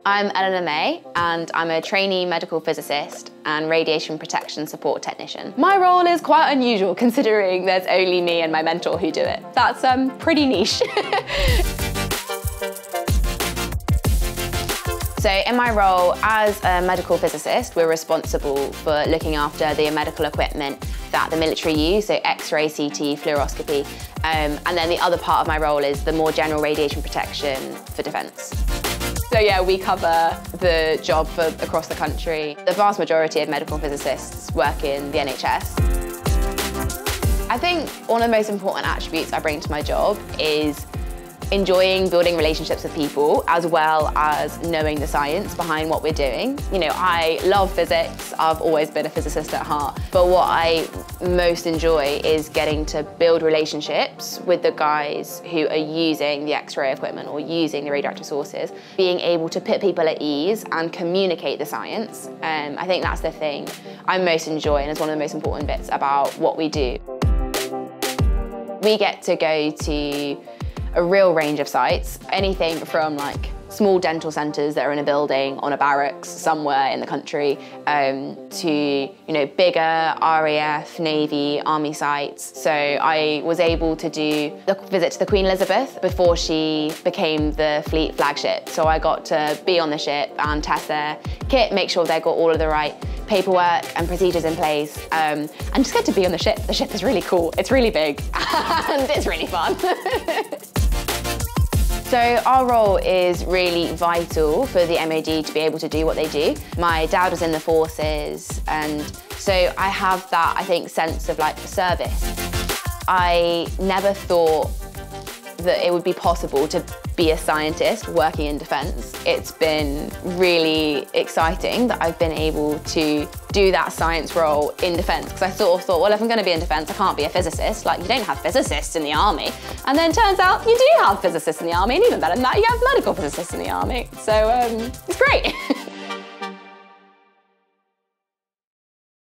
I'm Eleanor and I'm a trainee medical physicist and radiation protection support technician. My role is quite unusual considering there's only me and my mentor who do it. That's pretty niche. So in my role as a medical physicist, we're responsible for looking after the medical equipment that the military use, so X-ray, CT, fluoroscopy. And then the other part of my role is the more general radiation protection for defence. So yeah, we cover the job for across the country. The vast majority of medical physicists work in the NHS. I think one of the most important attributes I bring to my job is enjoying building relationships with people as well as knowing the science behind what we're doing. You know, I love physics, I've always been a physicist at heart, but what I most enjoy is getting to build relationships with the guys who are using the X-ray equipment or using the radioactive sources, being able to put people at ease and communicate the science. I think that's the thing I most enjoy and is one of the most important bits about what we do. We get to go to a real range of sites, anything from like small dental centres that are in a building on a barracks somewhere in the country to bigger RAF, Navy, Army sites. So I was able to do the visit to the Queen Elizabeth before she became the fleet flagship. So I got to be on the ship and test their kit, make sure they got all of the right paperwork and procedures in place, and just get to be on the ship. The ship is really cool, it's really big, and it's really fun. So our role is really vital for the MOD to be able to do what they do. My dad was in the forces, and so I have that, I think, sense of like service. I never thought that it would be possible to be a scientist working in defence. It's been really exciting that I've been able to do that science role in defence, because I sort of thought, well, if I'm going to be in defence, I can't be a physicist. Like, you don't have physicists in the army. And then turns out you do have physicists in the army, and even better than that, you have medical physicists in the army. So it's great.